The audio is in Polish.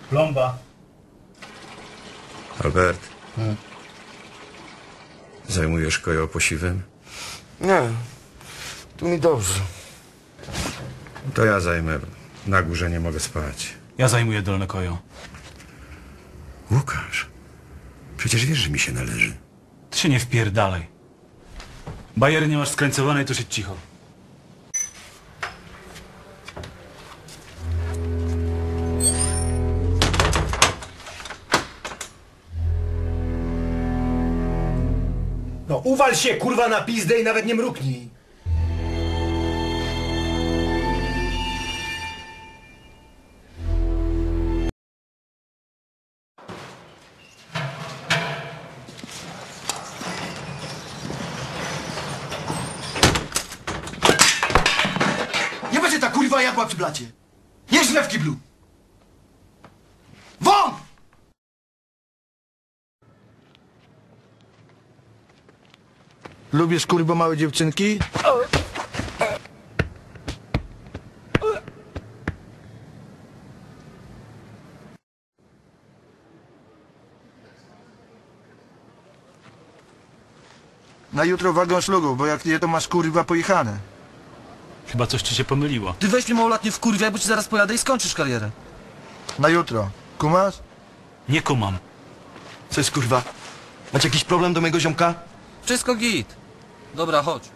Plomba. Albert. Zajmujesz kojo posiwym? Nie, tu mi dobrze. To ja zajmę. Na górze nie mogę spać. Ja zajmuję dolne kojo. Łukasz, przecież wiesz, że mi się należy. Ty się nie wpierdalaj. Bajery nie masz skrańcowanej, to siedź cicho. No uwal się, kurwa, na pizdę i nawet nie mruknij. Nie będzie ta kurwa jadła przy blacie. Nie źle w kiblu. Won! Lubisz kurwa małe dziewczynki? Na jutro wagon szlugów, bo jak nie to masz kurwa pojechane. Chyba coś ci się pomyliło. Ty weź mnie małolatnie w kurwę, bo ci zaraz pojadę i skończysz karierę. Na jutro. Kumasz? Nie kumam. Co jest kurwa? Macie jakiś problem do mojego ziomka? Wszystko git. Dobra, chodź.